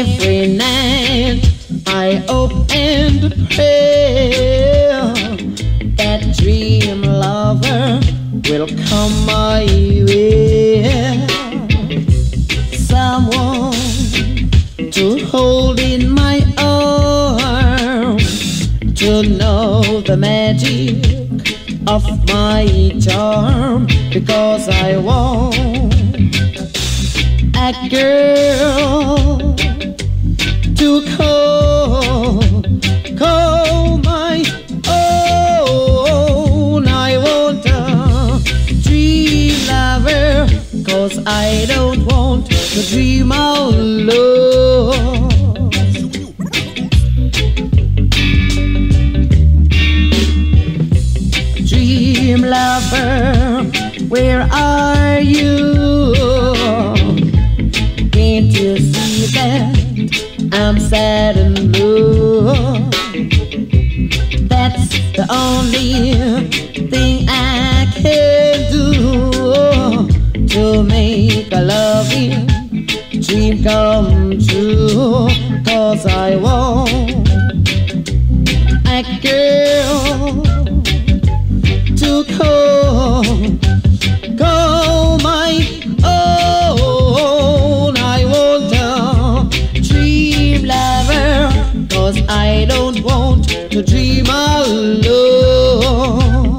Every night I hope and pray that dream lover will come my way. Someone to hold in my arms, to know the magic of my charm, because I want a girl to call my own. I want a dream lover, 'cause I don't want to dream alone. Dream lover, where are you? Can't you see that I'm sad and blue? That's the only thing I can do to make a loving dream come true. 'Cause I want a girl to call my own. I want a dream lover, 'cause I don't want to dream alone.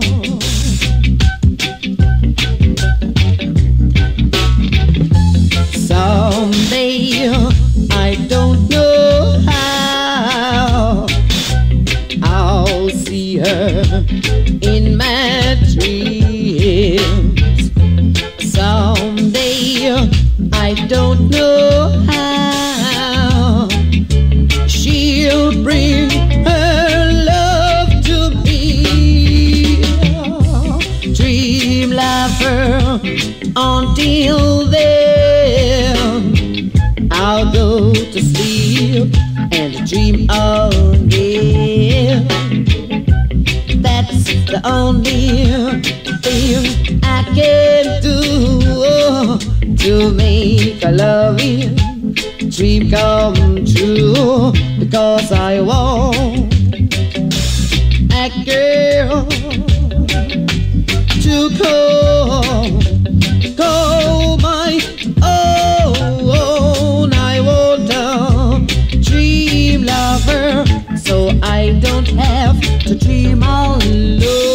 Someday, I don't know how, I'll see her in my dreams. Someday, I don't know how, she'll bring her love to me. Dream lover, until then I'll go to sleep and dream again. That's the only thing I can do to make a loving dream come true. Because I want a girl to call my own. I want a dream lover, so I don't have to dream alone.